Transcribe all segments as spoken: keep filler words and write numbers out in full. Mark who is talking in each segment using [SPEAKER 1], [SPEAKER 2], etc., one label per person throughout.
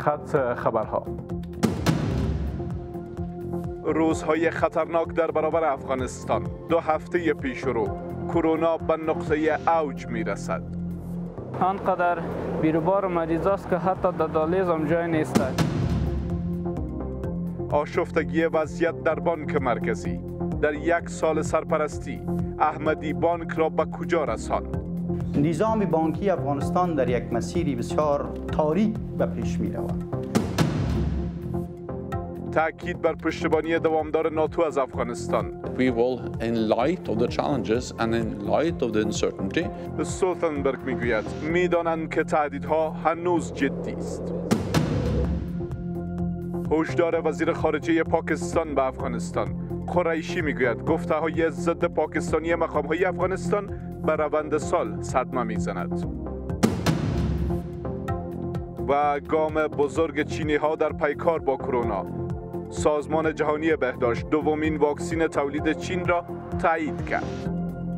[SPEAKER 1] خط خبرها. روزهای خطرناک در برابر افغانستان. دو هفته پیش رو کرونا به نقطه اوج می رسد.
[SPEAKER 2] آنقدر بیروبار مریض است که حتی در دالیز هم جای نیست.
[SPEAKER 1] آشفتگی وضعیت در بانک مرکزی. در یک سال سرپرستی احمدی بانک را به کجا رساند؟
[SPEAKER 3] نظام بانکی افغانستان در یک مسیری بسیار تاریک به پیش می رود.
[SPEAKER 1] تأکید بر پشتیبانی دوامدار ناتو از افغانستان.
[SPEAKER 4] We will, in light of the challenges and in light of the uncertainty.
[SPEAKER 1] استولتنبرگ میگوید میدانند که تهدیدها هنوز جدی است. هشدار وزیر خارجه پاکستان به افغانستان. قریشی میگوید گفته های ضد پاکستانی مقام های افغانستان به روند سال صدمه میزند. و گام بزرگ چینی ها در پیکار با کرونا. سازمان جهانی بهداشت دومین واکسن تولید چین را تایید کرد.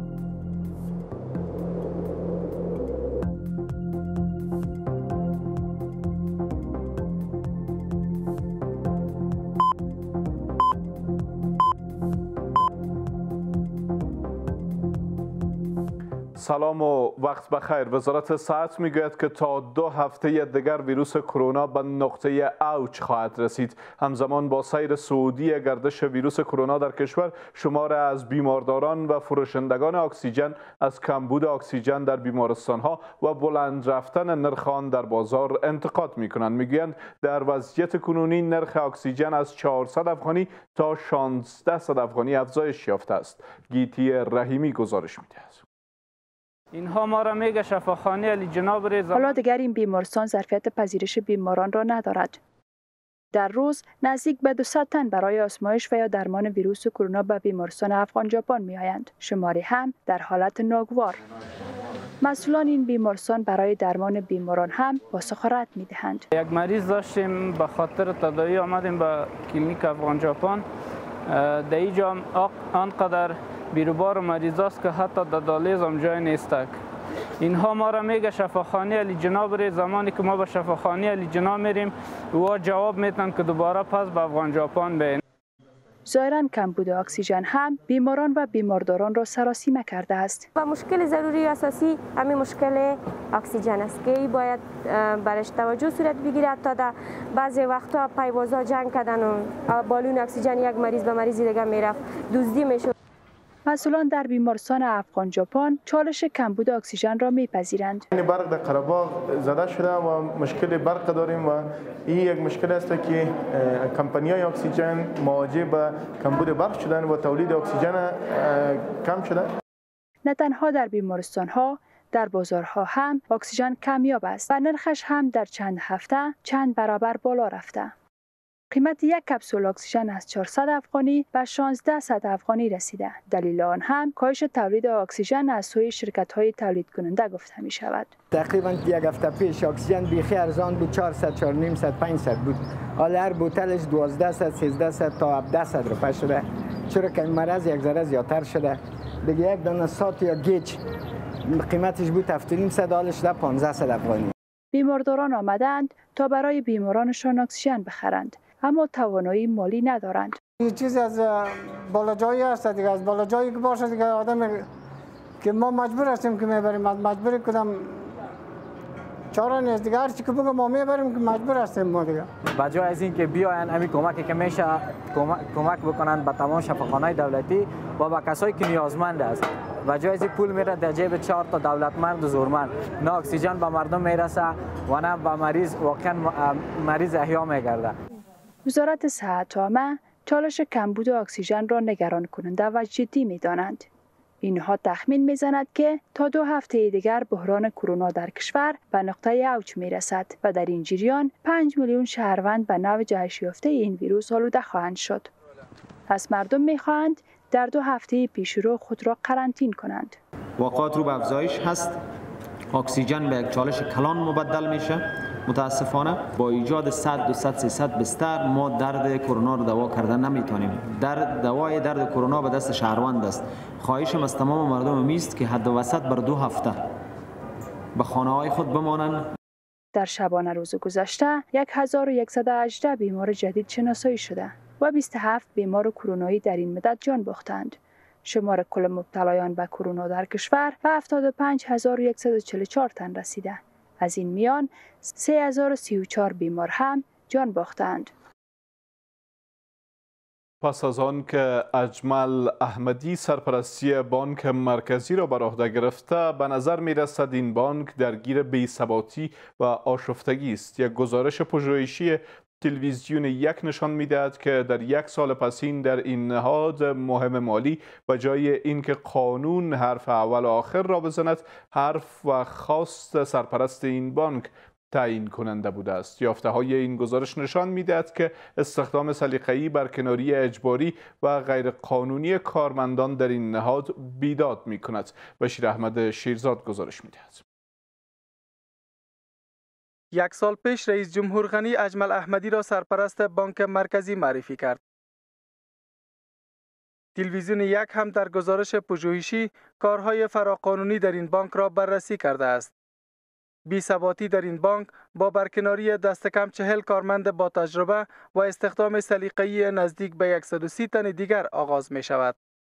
[SPEAKER 1] سلام و وقت بخیر. وزارت صحت میگوید که تا دو هفته دیگر ویروس کرونا به نقطه اوج خواهد رسید. همزمان با سیر صعودی گردش ویروس کرونا در کشور، شمار از بیمارداران و فروشندگان اکسیژن از کمبود اکسیژن در بیمارستانها و بلند رفتن نرخ آن در بازار انتقاد میکنند. میگویند در وضعیت کنونی نرخ اکسیژن از چهارصد افغانی تا شانزده افغانی افزایش یافته است. گیتی رحیمی گزارش می‌دهد.
[SPEAKER 2] اینها ما را میگه شفاخانه علی جناب رضا.
[SPEAKER 5] حالا دیگر این بیمارستان ظرفیت پذیرش بیماران را ندارد. در روز نزدیک به دویست تن برای آزمایش و یا درمان ویروس کرونا به بیمارستان افغان ژاپن می آیند. شماری هم در حالت ناگوار. مسئولان این بیمارستان برای درمان بیماران هم پاسخ رد می دهند.
[SPEAKER 2] یک مریض داشتیم به خاطر تداوی آمدیم به کلینیک افغان ژاپن. در اینجا آنقدر بیروبار مریض است که حتی در دالیز هم جای نیست. اینها ما را میگه شفاخانه علی جناب ری. زمانی که ما به شفاخانه علی جناب میریم و جواب میتن که دوباره پس به افغان ژاپن بریم.
[SPEAKER 5] ظاهراً کمبود اکسیژن هم بیماران و بیمارداران را سراسیمه کرده است.
[SPEAKER 6] و مشکل ضروری اساسی همین مشکل اکسیژن است که باید برش توجه صورت بگیرد. تا در بعضی وقتا پیوازها جنگ کردن و بالون اکسیژن یک مریض به مریض دیگه میرفت، دزدی میشد.
[SPEAKER 5] مسئولان در بیمارستان افغان ژاپن چالش کمبود اکسیژن را میپذیرند.
[SPEAKER 7] برق در قره‌باغ زده شده و مشکل برق داریم و این یک مشکل است که کمپانی‌های اکسیژن مواجه به کمبود برق شدن و تولید اکسیژن کم شده.
[SPEAKER 5] نه تنها در بیمارستان‌ها، در بازارها هم اکسیژن کمیاب است و نرخش هم در چند هفته چند برابر بالا رفته. قیمت یک کپسول اکسیژن از چهارصد افغانی به شانزده صد افغانی رسیده. دلیل آن هم کاهش تولید اکسیژن از سوی شرکت‌های تولید کننده گفته می شود.
[SPEAKER 8] تقریبا یک هفته پیش اکسیژن بیخی ارزان بود، چهارصد، چهارصد، پانصد بود. حالا هر بوتلش دوازده، سیزده تا هفده روپیه شده. چرا که این مرض یک ذره زیادتر شده. دیگه یک دانه سات یا گیج قیمتش بود هفت و نیم صد، حالش شده پانزده افغانی.
[SPEAKER 5] بیمارداران آمدند تا برای بیمارانشان اکسیژن بخرند، اما توانایی مالی ندارند.
[SPEAKER 9] این چیز از بالاجایی هست دیگه، از بالاجایی که باشه دیگه آدم که ما مجبور هستیم که میبریم، مجبور کدام چاره نیست دیگه، هر چی که بگم ما میبریم که مجبور هستیم ما دیگه.
[SPEAKER 10] بجای از این که بیاین همین کمکی که میشه کمک بکنن به تمام شفاخانه‌های دولتی و به کسایی که نیازمند است. و جای از پول میره در جیب چهار تا دولتمند و زورمند. نه اکسیژن به مردم میرسه و نه به مریض واقعا مریض احیا میگرده.
[SPEAKER 5] وزارت صحت عامه چالش کمبود اکسیژن را نگران کننده و جدی می‌دانند. اینها تخمین می‌زند که تا دو هفته دیگر بحران کرونا در کشور به نقطه اوج می‌رسد و در این جریان پنج میلیون شهروند به نوع جهش یافته این ویروس آلوده خواهند شد. از مردم می‌خواهند در دو هفته پیشرو خود را قرنطین کنند.
[SPEAKER 11] واقعات رو به افزایش هست. اکسیژن به یک چالش کلان مبدل میشه. متاسفانه با ایجاد صد، دویست، سیصد بستر ما درد کرونا رو دوا کردن نمیتونیم. درد دوای درد کرونا به دست شهروند است. خواهشم از تمام مردم میست که حد و وسط بر دو هفته به خانه های خود بمانند
[SPEAKER 5] در شبانه روز گذشته هزار و صد و هجده بیمار جدید شناسایی شده و بیست و هفت بیمار کرونایی در این مدت جان باختند. شمار کل مبتلایان به کرونا در کشور به هفتاد و پنج هزار و صد و چهل و چهار تن رسیده. از این میان سه هزار و سی و چهار بیمار هم جان باختند.
[SPEAKER 1] پس از آن که اجمل احمدی سرپرستی بانک مرکزی را بر عهده گرفته، به نظر می رسد این بانک درگیر بی‌ثباتی و آشفتگی است. یک گزارش پژوهشی تلویزیون یک نشان می‌دهد که در یک سال پسین در این نهاد مهم مالی به جای اینکه قانون حرف اول و آخر را بزند، حرف و خواست سرپرست این بانک تعیین کننده بوده است. یافته های این گزارش نشان می‌دهد که استخدام سلیقه‌ای، برکناری اجباری و غیرقانونی کارمندان در این نهاد بیداد می‌کند. بشیر احمد شیرزاد گزارش می‌دهد.
[SPEAKER 12] یک سال پیش رئیس جمهور غنی اجمل احمدی را سرپرست بانک مرکزی معرفی کرد. تلویزیون یک هم در گزارش پژوهشی کارهای فراقانونی در این بانک را بررسی کرده است. بی‌ثباتی در این بانک با برکناری دست کم چهل کارمند با تجربه و استخدام سلیقه‌ای نزدیک به صد و سی تن دیگر آغاز می شود.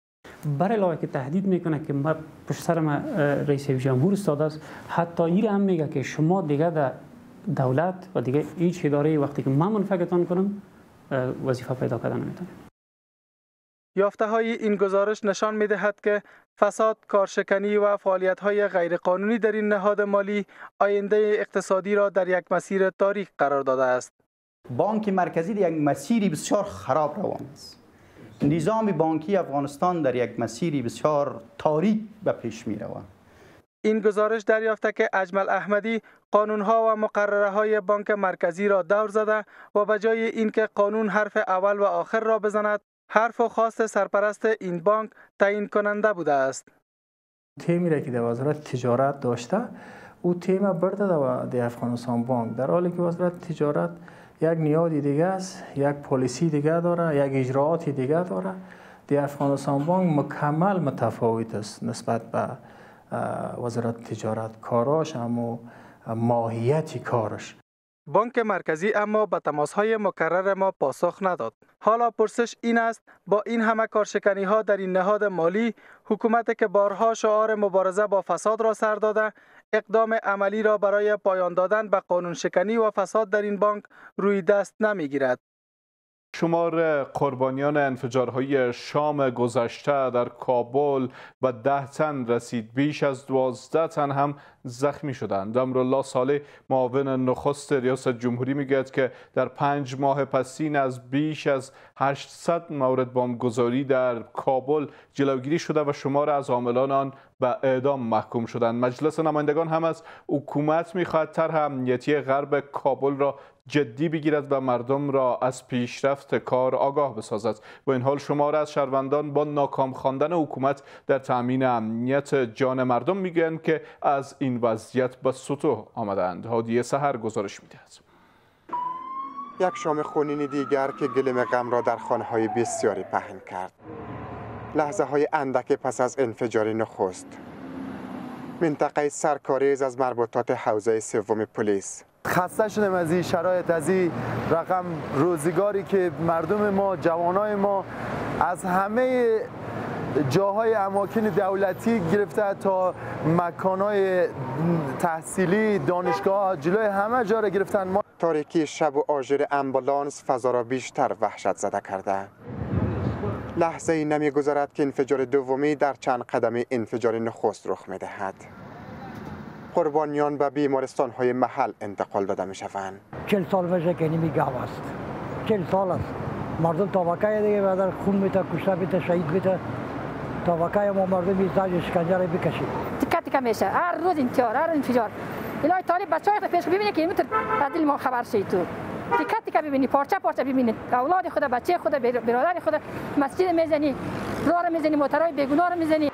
[SPEAKER 13] بر علاوه که تهدید میکنه که ما پشت سر ما رئیس جمهور استاد است، حتی این هم میگه که شما دیگه در دولت و دیگه هیچ اداره وقتی که من منفعتان کنم وظیفه پیدا کردن نمیتونه.
[SPEAKER 12] یافته های این گزارش نشان می دهد که فساد، کارشکنی و فعالیت های غیرقانونی در این نهاد مالی آینده اقتصادی را در یک مسیر تاریک قرار داده است.
[SPEAKER 3] بانک مرکزی در یک مسیری بسیار خراب روان است. نظام بانکی افغانستان در یک مسیری بسیار تاریک به پیش می رود.
[SPEAKER 12] این گزارش دریافته که اجمل احمدی قانونها و مقرره های بانک مرکزی را دور زده و به جای اینکه قانون حرف اول و آخر را بزند، حرف و خواست سرپرست این بانک تعیین کننده بوده است.
[SPEAKER 14] تیمی را که در وزارت تجارت داشته، او تیم برده در افغانستان بانک، در حالی که وزارت تجارت یک نیازی دیگه است، یک پالیسی دیگه داره، یک اجراعاتی دیگه داره. در افغانستان بانک مکمل متفاوت است نسبت به وزارت تجارت. کاراش اما ماهیتی کارش.
[SPEAKER 12] بانک مرکزی اما به تماس‌های مکرر ما پاسخ نداد. حالا پرسش این است با این همه کارشکنی ها در این نهاد مالی، حکومت که بارها شعار مبارزه با فساد را سر داده، اقدام عملی را برای پایان دادن به قانون شکنی و فساد در این بانک روی دست نمیگیرد.
[SPEAKER 1] شمار قربانیان انفجارهای شام گذشته در کابل به ده تن رسید. بیش از دوازده تن هم زخمی شدند. امرالله صالح معاون نخست ریاست جمهوری میگوید که در پنج ماه پسین از بیش از هشتصد مورد بمبگذاری در کابل جلوگیری شده و شمار از عاملان آن به اعدام محکوم شدند. مجلس نمایندگان هم از حکومت میخواهد طرح امنیتی غرب کابل را جدی بگیرد و مردم را از پیشرفت کار آگاه بسازد. با این حال شمار از شهروندان با ناکام خواندن حکومت در تامین امنیت جان مردم میگویند که از این وضعیت به سطوح آمدند. هادیه سحر گزارش میدهد.
[SPEAKER 15] یک شام خونین دیگر که گلیم غم را در خانه‌های بسیاری پهن کرد. لحظه های اندک پس از انفجار نخست. منطقه سرکاریز از مربوطات حوزه سوم پلیس.
[SPEAKER 16] خسته شدم از این شرایط، از این رقم روزگاری که مردم ما، جوانای ما از همه جاهای اماکن دولتی گرفته تا مکانهای تحصیلی، دانشگاه، جلوی همه جا را گرفتن. ما
[SPEAKER 15] تاریکی شب و آژیر امبولانس فضا را بیشتر وحشت زده کرده. لحظه ای نمی گذرد که انفجار دومی در چند قدم انفجار نخست رخ می دهد. قربانیان به بیمارستان های محل انتقال داده می شوند.
[SPEAKER 17] چل سال میشه که نمی گاو است. چل سال است. مردم تابکای دیگه بدر خون میته، کشته میته، شهید میته. تابکای ما مردمی زاج شکنجه را بکشید.
[SPEAKER 18] تکه تکه میشه. هر روز انفجار، هر انفجار. الهی طالب بچه‌های پیش ببینید که اینطور از دل ما خبر شید تو. تکه تکه ببینی، پارچه پارچه ببینید. اولاد خود، بچه خود، برادر خود مسجد میزنی، راه را میزنی، موترهای بیگناه را میزنی.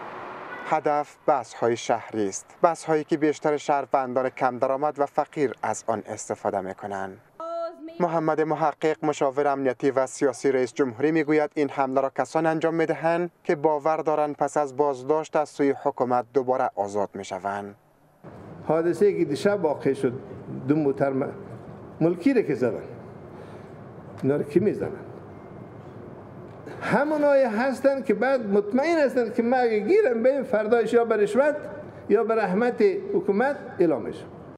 [SPEAKER 15] هدف بس‌های شهری است. بس‌هایی که بیشتر شهروندان کم درآمد و فقیر از آن استفاده می‌کنند. محمد محقق، مشاور امنیتی و سیاسی رئیس جمهوری میگوید این حمله را کسان انجام می‌دهند که باور دارند پس از بازداشت از سوی حکومت دوباره آزاد می‌شوند.
[SPEAKER 19] حادثه‌ای که دیشب واقع شد دو موتر ملکی را که زدن اینا را کی میزنن؟ همونایی هستن که بعد مطمئن هستن که ما اگه گیرم بریم فردایش یا به رشوت یا به رحمت حکومت اعلامش.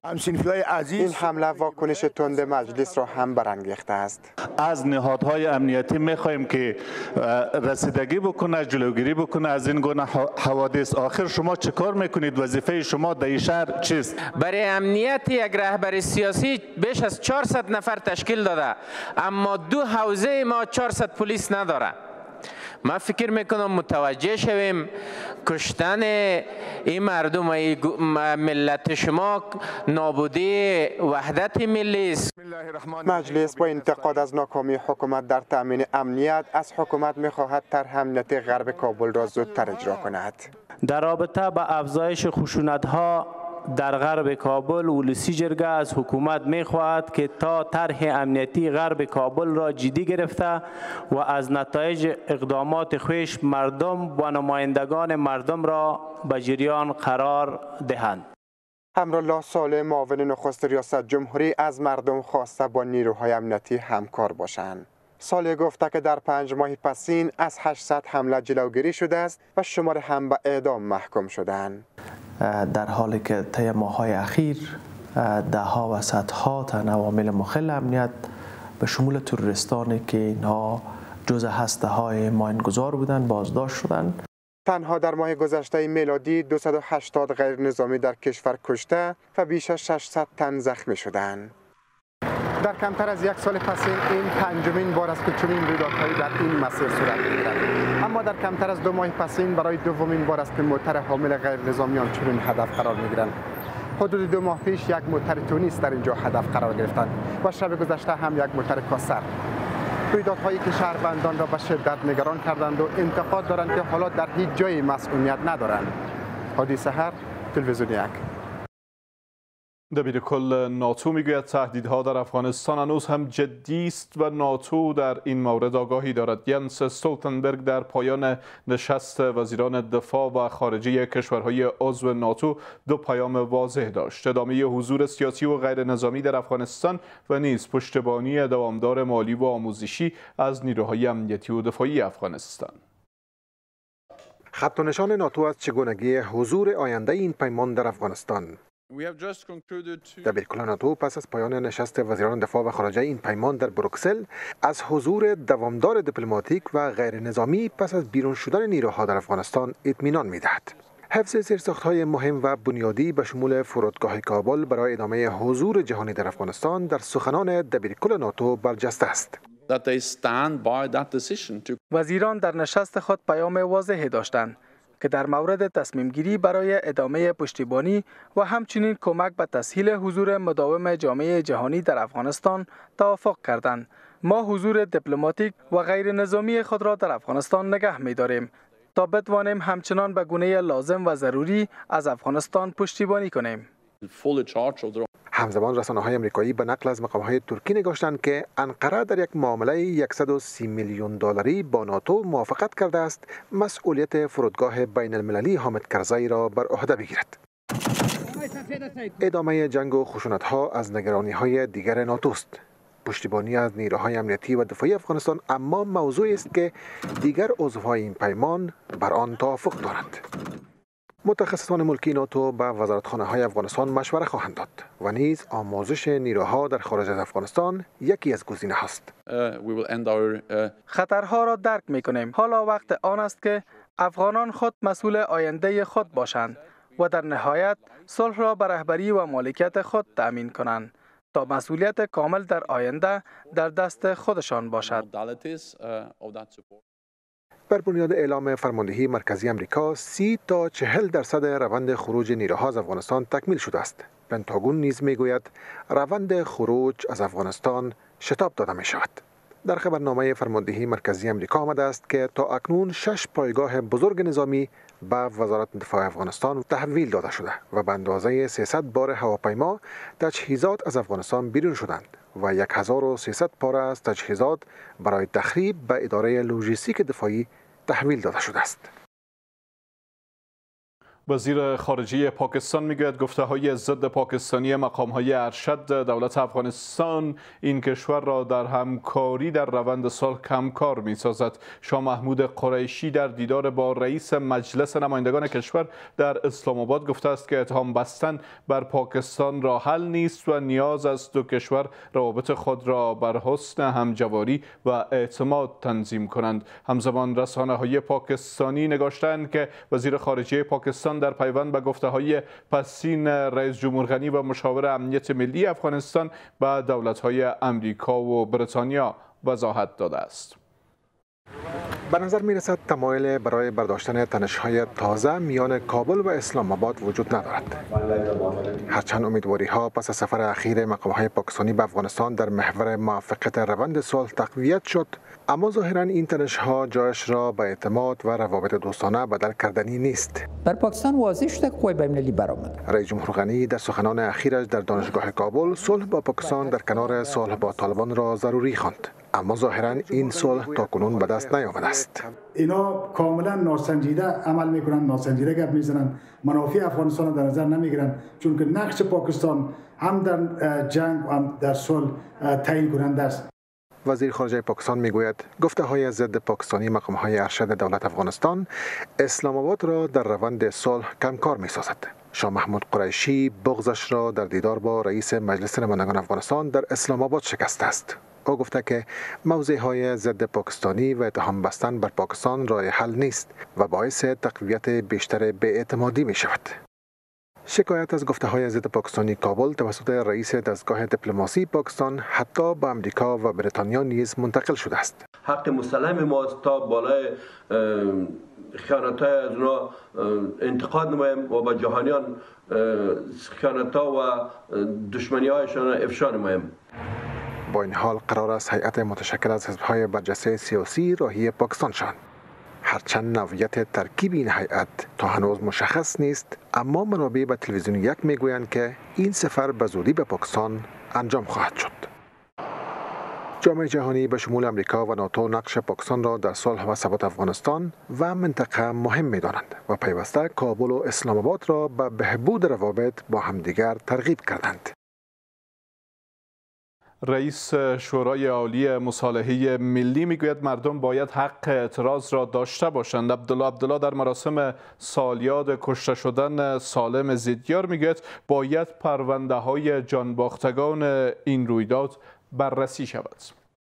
[SPEAKER 15] این حمله واکنش تند مجلس را هم برانگیخته است.
[SPEAKER 20] از نهادهای امنیتی میخواهیم که رسیدگی بکنه، جلوگیری بکنه از این گونه حوادث. آخر شما چه کار میکنید؟ وظیفه شما در این شهر چیست؟
[SPEAKER 21] برای امنیت یک رهبر سیاسی بیش از چهارصد نفر تشکیل داده، اما دو حوزه ما چهارصد پلیس نداره. ما فکر میکنم متوجه شویم کشتن این مردم این ملت شما نابودی وحدت ملی است.
[SPEAKER 15] مجلس با انتقاد از ناکامی حکومت در تامین امنیت از حکومت میخواهد طرح امنیتی غرب کابل را زودتر اجرا کند.
[SPEAKER 22] در رابطه با افزایش خشونت‌ها در غرب کابل، ولسی جرگه از حکومت می‌خواهد که تا طرح امنیتی غرب کابل را جدی گرفته و از نتایج اقدامات خویش مردم و نمایندگان مردم را به جریان قرار دهند.
[SPEAKER 15] امرالله صالح معاون نخست ریاست جمهوری از مردم خواسته با نیروهای امنیتی همکار باشند. صالح گفته که در پنج ماه پسین از هشتصد حمله جلوگیری شده است و شمار هم به اعدام محکوم شدند.
[SPEAKER 23] در حالی که طی ماه‌های اخیر ده‌ها و صدها تن عوامل مخل امنیت به شمول تروریستانی که اینها جزء هسته‌های ماینگذار بودند بازداشت شدند.
[SPEAKER 15] تنها در ماه گذشته میلادی دویست و هشتاد غیر نظامی در کشور کشته و بیش از ششصد تن زخمی شدند. در کمتر از یک سال پسین این پنجمین بار است که چنین رویدادهایی در این مسیر صورت می‌گیرد. اما در کمتر از دو ماه پسین برای دومین بار است که موتر حامل غیر نظامیان چنین هدف قرار می‌گیرند. حدود دو ماه پیش یک موتر تونیس در اینجا هدف قرار گرفتند و شب گذشته هم یک موتر کاسر. رویدادهایی که شهروندان را به شدت نگران کردند و انتقاد دارند که حالا در هیچ جای مسئولیت ندارند. هادی سحر، تلویزیون یک.
[SPEAKER 1] دبیر کل ناتو میگوید تهدیدها در افغانستان هنوز هم جدی است و ناتو در این مورد آگاهی دارد. ینس استولتنبرگ در پایان نشست وزیران دفاع و خارجه کشورهای عضو ناتو دو پیام واضح داشت: ادامه حضور سیاسی و غیر نظامی در افغانستان و نیز پشتیبانی دوامدار مالی و آموزشی از نیروهای امنیتی و دفاعی افغانستان.
[SPEAKER 24] خط و نشان ناتو از چگونگی حضور آینده این پیمان در افغانستان. دبیرکل ناتو پس از پایان نشست وزیران دفاع و خارجه این پیمان در بروکسل از حضور دوامدار دیپلماتیک و غیر نظامی پس از بیرون شدن نیروها در افغانستان اطمینان می‌دهد. حفظ زیرساخت‌های مهم و بنیادی به شمول فرودگاه کابل برای ادامه حضور جهانی در افغانستان در سخنان دبیرکل ناتو برجسته است.
[SPEAKER 12] وزیران در نشست خود پیام واضحی داشتند که در مورد تصمیم گیری برای ادامه پشتیبانی و همچنین کمک به تسهیل حضور مداوم جامعه جهانی در افغانستان توافق کردند. ما حضور دیپلماتیک و غیر نظامی خود را در افغانستان نگه می داریم تا بتوانیم همچنان به گونه لازم و ضروری از افغانستان پشتیبانی کنیم.
[SPEAKER 24] همزمان رسانه‌های آمریکایی به نقل از مقام‌های ترکی نگاشتند که انقره در یک معامله صد و سی میلیون دلاری با ناتو موافقت کرده است مسئولیت فرودگاه بین المللی حامد کرزی را بر عهده بگیرد. ادامه جنگ و خشونت‌ها از نگرانی‌های دیگر ناتوست. پشتیبانی از نیروهای امنیتی و دفاعی افغانستان اما موضوعی است که دیگر عضوهای این پیمان بر آن توافق دارند. متخصصان ملکی ناتو به وزارتخانه‌های افغانستان مشوره خواهند داد و نیز آموزش نیروها در خارج از افغانستان یکی از گزینه هاست.
[SPEAKER 12] خطرها را درک می‌کنیم. حالا وقت آن است که افغانان خود مسئول آینده خود باشند و در نهایت صلح را به رهبری و مالکیت خود تأمین کنند تا مسئولیت کامل در آینده در دست خودشان باشد.
[SPEAKER 24] بر بنیاد اعلام فرماندهی مرکزی آمریکا، سی تا چهل درصد روند خروج نیروها از افغانستان تکمیل شده است. پنتاگون نیز میگوید روند خروج از افغانستان شتاب داده می شود. در خبرنامه فرماندهی مرکزی آمریکا آمده است که تا اکنون شش پایگاه بزرگ نظامی به وزارت دفاع افغانستان تحویل داده شده و به اندازه سیصد بار هواپیما تجهیزات از افغانستان بیرون شدند و هزار و سیصد پاره از تجهیزات برای تخریب به اداره لوژیستیک دفاعی تحویل داده شده است.
[SPEAKER 1] وزیر خارجه پاکستان میگوید گفته های ضد پاکستانی مقام های ارشد دولت افغانستان این کشور را در همکاری در روند صلح کمکار می سازد. شاه محمود قریشی در دیدار با رئیس مجلس نمایندگان کشور در اسلام آباد گفته است که اتهام بستن بر پاکستان راه حل نیست و نیاز است دو کشور روابط خود را بر حسن همجواری و اعتماد تنظیم کنند. همزمان رسانه های پاکستانی نگاشتند که وزیر خارجه پاکستان در پیوند به گفته‌های پسین رئیس جمهور غنی و مشاور امنیت ملی افغانستان به دولت‌های امریکا و بریتانیا وضاحت داده است.
[SPEAKER 24] به نظر می رسد تمایل برای برداشتن تنش‌های تازه میان کابل و اسلام آباد وجود ندارد. هرچند امیدواری ها پس از سفر اخیر مقام‌های پاکستانی به افغانستان در محور موافقت روند صلح تقویت شد، اما ظاهراً این تنش‌ها جایش را به اعتماد و روابط دوستانه بدل کردنی نیست.
[SPEAKER 2] بر پاکستان واضح شده که قوای بین‌المللی برآمد.
[SPEAKER 24] رئیس جمهور غنی در سخنان اخیرش در دانشگاه کابل صلح با پاکستان در کنار صلح با طالبان را ضروری خواند. اما ظاهراً این صلح تاکنون به دست نیامده است.
[SPEAKER 4] اینا کاملا ناسنجیده عمل میکنن، ناسنجیده گپ میزنن، منافع افغانستان را در نظر نمیگیرن، چون که نقش پاکستان هم در جنگ و هم در صلح تعیین کننده است.
[SPEAKER 24] وزیر خارجه پاکستان میگوید گفته های ضد پاکستانی مقام های ارشد دولت افغانستان اسلام آباد را در روند صلح کمکار میسازد. شاه محمود قریشی بغضش را در دیدار با رئیس مجلس نمایندگان افغانستان در اسلام آباد شکسته است. او گفته که موضع های ضد پاکستانی و اتهام بستن بر پاکستان راه حل نیست و باعث تقویت بیشتر بی‌اعتمادی می شود. شکایت از گفته های ضد پاکستانی کابل توسط رئیس دستگاه دیپلماسی پاکستان حتی به امریکا و بریتانیا نیز منتقل شده است.
[SPEAKER 6] حق مسلم ماست تا بالای خیانت‌های از اونا انتقاد نمایم و با جهانیان خیانت‌ها و دشمنی‌هایشان افشا نمایم.
[SPEAKER 24] با این حال قرار است هیئت متشکل از حزب‌های برجسته سیاسی راهی پاکستان شوند. هرچند نوعیت ترکیب این هیئت تا هنوز مشخص نیست، اما منابع به تلویزیون یک میگویند که این سفر به زودی به پاکستان انجام خواهد شد. جامعه جهانی به شمول امریکا و ناتو نقش پاکستان را در صلح و ثبات افغانستان و منطقه مهم می‌دانند و پیوسته کابل و اسلام آباد را به بهبود روابط با همدیگر ترغیب کردند.
[SPEAKER 1] رئیس شورای عالی مصالحه ملی میگوید مردم باید حق اعتراض را داشته باشند. عبدالله عبدالله در مراسم سالیاد کشته شدن سالم زیدیار میگوید باید پرونده های جانباختگان این رویداد بررسی شود.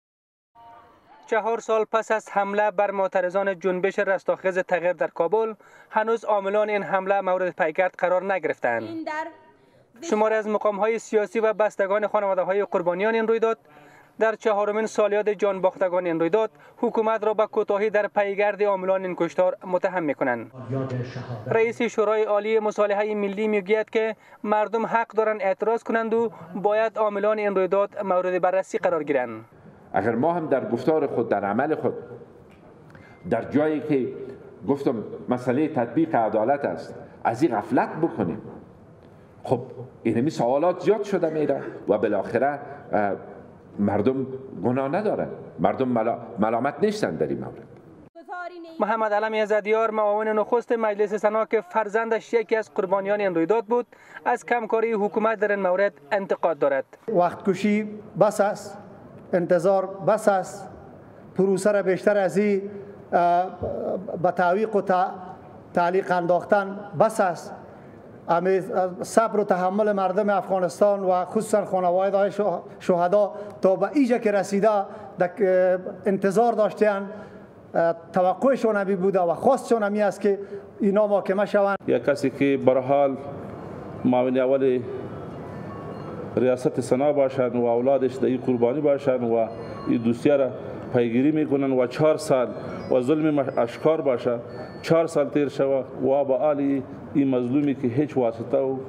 [SPEAKER 7] چهار سال پس از حمله بر معترضان جنبش رستاخیز تغییر در کابل، هنوز عاملان این حمله مورد پیگرد قرار نگرفتند. شمار از مقام‌های سیاسی و بستگان خانواده‌های قربانیان این رویداد در چهارمین سالیاد جانباختگان این رویداد حکومت را به کوتاهی در پیگرد عاملان این کشتار متهم می‌کنند. رئیس شورای عالی مصالحه ملی میگوید که مردم حق دارند اعتراض کنند و باید عاملان این رویداد مورد بررسی قرار گیرند.
[SPEAKER 25] اگر ما هم در گفتار خود، در عمل خود، در جایی که گفتم مسئله تطبیق عدالت است، از این غفلت بکنیم، خب اینمی سوالات زیاد شده میره و بالاخره مردم گناه ندارن، مردم ملا... ملامت نیستن در این مورد.
[SPEAKER 7] محمد علمی زدیار معاون نخست مجلس سنا که فرزندش یکی از قربانیان این رویداد بود، از کمکاری حکومت در این مورد انتقاد دارد.
[SPEAKER 4] وقت کشی بس است، انتظار بس است، پروسه را بیشتر از این به تعویق و تعلیق انداختن بس است. صبر و تحمل مردم افغانستان و خصوصا خانواده شهدا تا به اینجا که رسیده انتظار داشتند، توقعشون همی بوده و خواستشون همی است که اینا محاکمه شوند.
[SPEAKER 26] یک کسی که به هر حال معاون اول ریاست سنا باشند و اولادش در این قربانی باشند و این دوسیه را پیگیری میکنن و چهار سال و ظلم اشکار باشه، چهار سال تیر شود و با آلی این مظلومی که هیچ واسطه و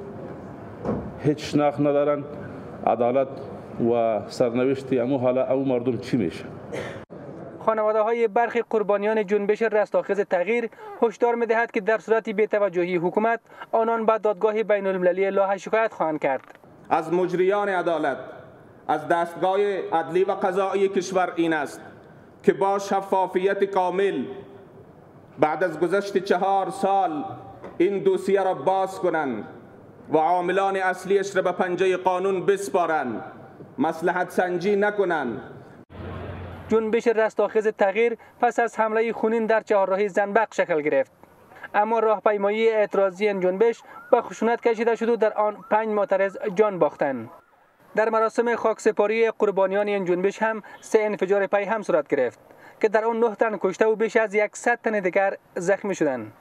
[SPEAKER 26] هیچ شناخت ندارن، عدالت و سرنوشت امو حالا امو مردم چی میشه؟
[SPEAKER 7] خانواده های برخی قربانیان جنبش رستاخیز تغییر هشدار میدهد که در صورت بی‌توجهی حکومت آنان به دادگاه بین المللی لاهه شکایت خواهند کرد.
[SPEAKER 27] از مجریان عدالت، از دستگاه عدلی و قضایی کشور این است که با شفافیت کامل بعد از گذشت چهار سال این دوسیه را باز کنند و عاملان اصلیش را به پنجه قانون بسپارند، مصلحت سنجی نکنند.
[SPEAKER 7] جنبش رستاخیز تغییر پس از حمله خونین در چهارراهی زنبق شکل گرفت، اما راهپیمایی اعتراضی این جنبش به خشونت کشیده شد و در آن پنج معترض جان باختند. در مراسم خاکسپاری قربانیان این جنبش هم سه انفجار پی هم صورت گرفت که در آن نه تن کشته و بیش از صد تن دیگر زخمی شدند.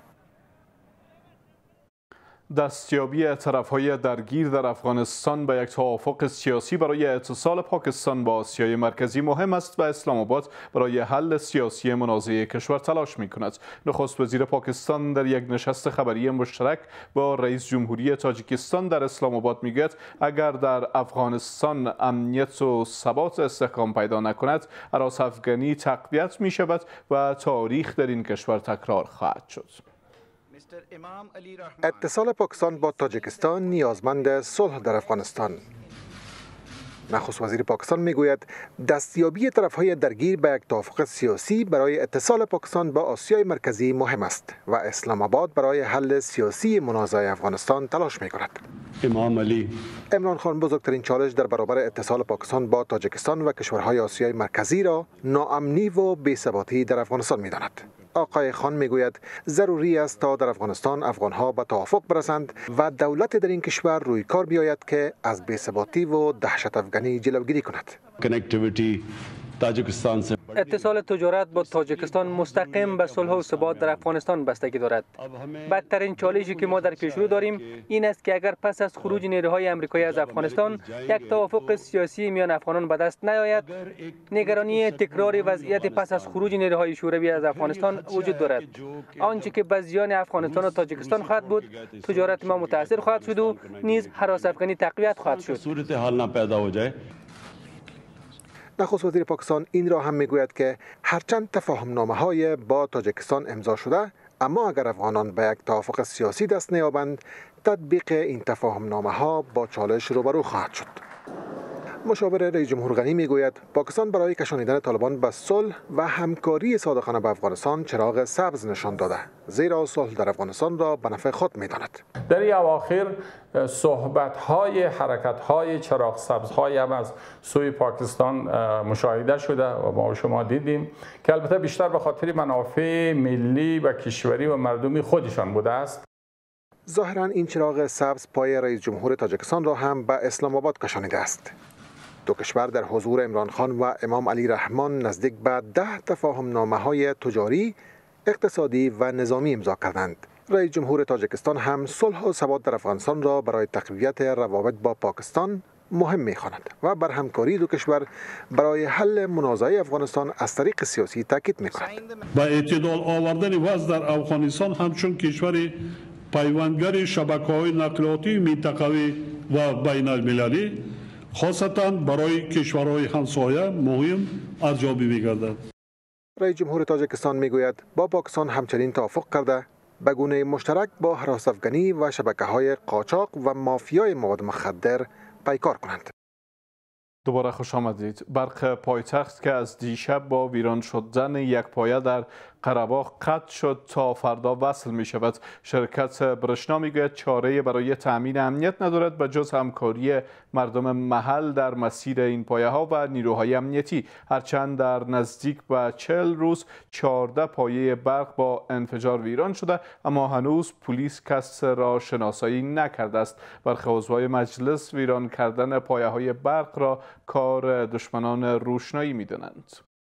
[SPEAKER 1] دستیابی طرف‌های درگیر در افغانستان به یک توافق سیاسی برای اتصال پاکستان با آسیای مرکزی مهم است و اسلام آباد برای حل سیاسی منازعه کشور تلاش می‌کند. نخست وزیر پاکستان در یک نشست خبری مشترک با رئیس جمهوری تاجیکستان در اسلام آباد میگوید اگر در افغانستان امنیت و ثبات استحکام پیدا نکند، هراس‌افغانی تقویت می‌شود و تاریخ در این کشور تکرار خواهد شد.
[SPEAKER 24] اتصال پاکستان با تاجیکستان نیازمند صلح در افغانستان. نخست وزیر پاکستان میگوید دستیابی طرفهای درگیر به یک توافق سیاسی برای اتصال پاکستان با آسیای مرکزی مهم است و اسلام آباد برای حل سیاسی منازعه افغانستان تلاش میکند.
[SPEAKER 3] امام علی
[SPEAKER 24] عمران خان بزرگترین چالش در برابر اتصال پاکستان با تاجیکستان و کشورهای آسیای مرکزی را ناامنی و بی‌ثباتی در افغانستان میداند. آقای خان میگوید ضروری است تا در افغانستان افغانها به توافق برسند و دولت در این کشور روی کار بیاید که از بی‌ثباتی و دهشت افغانی جلوگیری کند.
[SPEAKER 7] اتصال تجارت با تاجیکستان مستقیم به صلح و ثبات در افغانستان بستگی دارد. بدترین چالشی که ما در پیشرو داریم این است که اگر پس از خروج نیروهای آمریکایی از افغانستان یک توافق سیاسی میان افغانان به دست نیاید، نگرانی تکرار وضعیت پس از خروج نیروهای شوروی از افغانستان وجود دارد. آنچه که به زیان افغانستان و تاجیکستان خواهد بود، تجارت ما متاثر خواهد شد و نیز هراس افغانی تقویت خواهد شد.
[SPEAKER 24] نخست وزیر پاکستان این را هم میگوید که هرچند تفاهم نامه های با تاجیکستان امضا شده، اما اگر افغانان به یک توافق سیاسی دست نیابند، تطبیق این تفاهم نامه ها با چالش روبرو خواهد شد. مشاور رئیس جمهور غنی میگوید پاکستان برای کشانیدن طالبان به صلح و همکاری صادقانه با افغانستان چراغ سبز نشان داده، زیرا صلح در افغانستان را به نفع خود میداند.
[SPEAKER 5] در این اواخر صحبت‌های حرکت‌های چراغ سبزهای هم از سوی پاکستان مشاهده شده و ما و شما دیدیم که البته بیشتر به خاطر منافع ملی و کشوری و مردمی خودشان بوده است.
[SPEAKER 24] ظاهراً این چراغ سبز پای رئیس جمهور تاجیکستان را هم به اسلام آباد کشانیده است. دو کشور در حضور عمران خان و امام علی رحمان نزدیک به ده تفاهم نامه های تجاری، اقتصادی و نظامی امضا کردند. رئیس جمهور تاجیکستان هم صلح و ثبات در افغانستان را برای تقویت روابط با پاکستان مهم می‌خواند و بر همکاری دو کشور برای حل منازعه افغانستان از طریق سیاسی تاکید می‌کند.
[SPEAKER 3] با اعتدال آوردن وضع در افغانستان همچون کشور پیوندگر شبکه‌های نقلیاتی منطقوی و بین المللی خاصتاً برای کشورهای همسایه مهم ارزیابی می‌گردد.
[SPEAKER 24] رئیس جمهور تاجیکستان میگوید با پاکستان همچنین توافق کرده به گونه مشترک با هراس افغانی و شبکه‌های قاچاق و مافیای مواد مخدر پیکار کنند.
[SPEAKER 1] دوباره خوش آمدید. برق پایتخت که از دیشب با ویران شدن یک پایه در قره‌باغ قطع شد تا فردا وصل می شود. شرکت برشنا می گوید چاره برای تأمین امنیت ندارد به جز همکاری مردم محل در مسیر این پایه ها و نیروهای امنیتی. هرچند در نزدیک به چهل روز چهارده پایه برق با انفجار ویران شده، اما هنوز پلیس کس را شناسایی نکرده است. برخی عضوای مجلس ویران کردن پایه های برق را کار دشمنان روشنایی می دانند.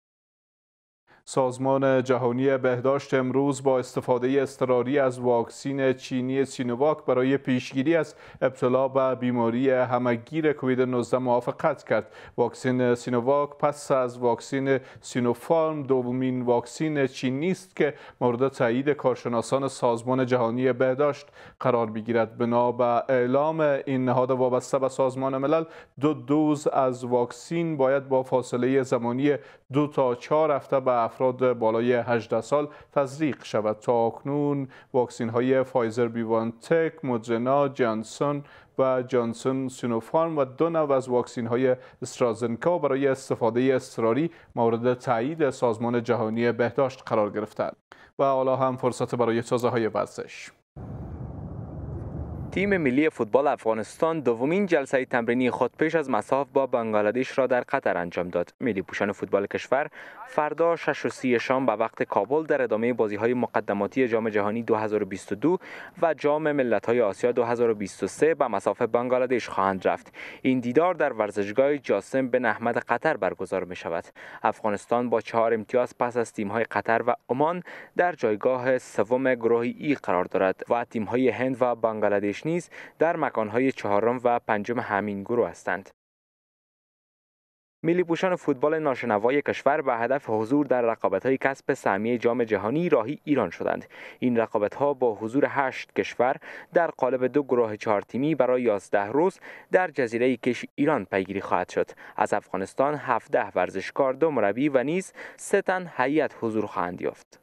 [SPEAKER 1] سازمان جهانی بهداشت امروز با استفاده اضطراری از واکسن چینی سینوواک برای پیشگیری از ابتلا به بیماری همهگیر کووید نوزده موافقت کرد. واکسن سینوواک پس از واکسن سینوفارم دومین واکسن چینی است که مورد تایید کارشناسان سازمان جهانی بهداشت قرار می‌گیرد. بنا به اعلام این نهاد وابسته به سازمان ملل، دو دوز از واکسن باید با فاصله زمانی دو تا چهار هفته به افراد بالای هجده سال تزریق شود. تا اکنون واکسین های فایزر بیوانتک، مودرنا، جانسون و جانسون سینوفارم و دو نوع از واکسین های استرازنکا برای استفاده اضطراری مورد تایید سازمان جهانی بهداشت قرار گرفتند. و حالا هم فرصت برای تازه های ورزش.
[SPEAKER 8] تیم ملی فوتبال افغانستان دومین جلسه تمرینی خود پیش از مصاف با بنگلادش را در قطر انجام داد. ملی پوشان فوتبال کشور فردا شش و سی شام به وقت کابل در ادامه بازی‌های مقدماتی جام جهانی دو هزار و بیست و دو و جام ملت‌های آسیا دو هزار و بیست و سه به مصاف بنگلادش خواهند رفت. این دیدار در ورزشگاه جاسم بن احمد قطر برگزار می شود. افغانستان با چهار امتیاز پس از تیم‌های قطر و عمان در جایگاه سوم گروه ای قرار دارد و تیم‌های هند و بنگلادش نیز در مکان‌های چهارم و پنجم همین گروه هستند. ملی پوشان فوتبال ناشنوای کشور به هدف حضور در رقابت‌های کسب سهمیه جام جهانی راهی ایران شدند. این رقابت‌ها با حضور هشت کشور در قالب دو گروه چهار تیمی برای یازده روز در جزیره کش ایران پیگیری خواهد شد. از افغانستان هفده ورزشکار، دو مربی و نیز سه تن هیئت حضور خواهند یافت.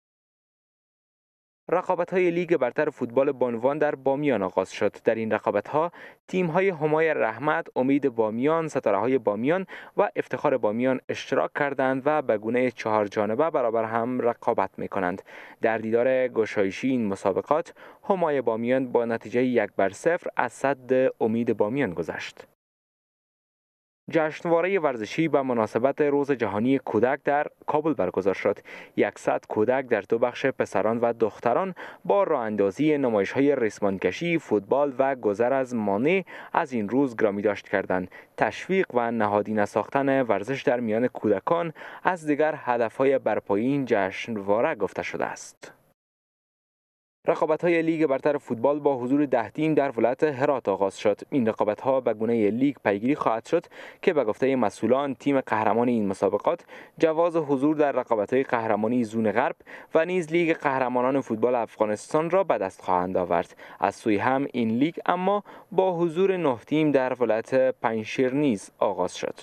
[SPEAKER 8] رقابت‌های لیگ برتر فوتبال بانوان در بامیان آغاز شد. در این رقابت‌ها تیم‌های همای رحمت، امید بامیان، ستاره‌های بامیان و افتخار بامیان اشتراک کردند و به گونه چهار جانبه برابر هم رقابت می‌کنند. در دیدار گشایشی این مسابقات، همای بامیان با نتیجه یک بر صفر از صد امید بامیان گذشت. جشنواره ورزشی به مناسبت روز جهانی کودک در کابل برگزار شد. صد کودک در دو بخش پسران و دختران با راه اندازی نمایش‌های ریسمانکشی، فوتبال و گذر از مانع از این روز گرامی داشت کردند. تشویق و نهادینه ساختن ورزش در میان کودکان از دیگر هدف‌های برپایی این جشنواره گفته شده است. رقابت‌های لیگ برتر فوتبال با حضور ده تیم در ولایت هرات آغاز شد. این رقابت‌ها به گونه لیگ پیگیری خواهد شد که به گفته مسئولان تیم قهرمان این مسابقات جواز حضور در رقابت‌های قهرمانی زون غرب و نیز لیگ قهرمانان فوتبال افغانستان را به دست خواهند آورد. از سوی هم این لیگ اما با حضور نه تیم در ولایت پنجشیر نیز آغاز شد.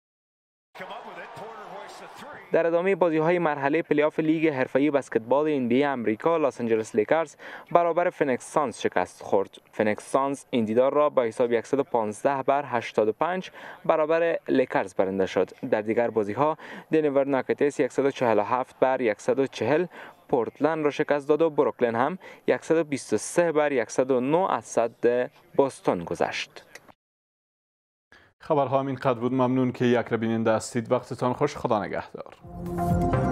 [SPEAKER 8] در ادامه بازی‌های مرحله پلی‌آف لیگ حرفه‌ای بسکتبال ان بی ای آمریکا، لس آنجلس لیکرز برابر فینیکس سانز شکست خورد. فینیکس سانز این دیدار را با حساب صد و پانزده بر هشتاد و پنج برابر لیکرز برنده شد. در دیگر بازی‌ها دنور ناگتس صد و چهل و هفت بر صد و چهل پورتلند را شکست داد و بروکلین هم صد و بیست و سه بر صد و نه از صد بوستون گذشت.
[SPEAKER 1] خبرها همین قدر بود. ممنون که یک را بیننده هستید. وقتتان خوش. خدا نگهدار.